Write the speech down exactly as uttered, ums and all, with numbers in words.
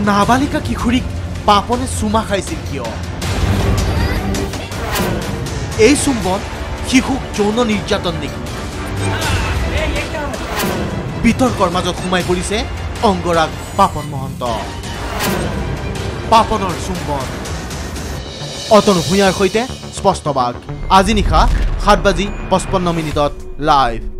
নাবালিকা কিশোৰীক পাপনে চুমা খাইছিল কিয় এই চুম্বন শিশুক যৌন নিৰ্যাতন নেকি বিতৰ্কৰ মাজত সোমাই পৰিছে অংগৰাগ পাপন মহন্ত পাপনৰ চুম্বন অতনু ভূঞাৰ সৈতে স্পষ্ট বাগ আজি নিশা সাত বাজি পঁচপন্ন মিনিটত লাইভ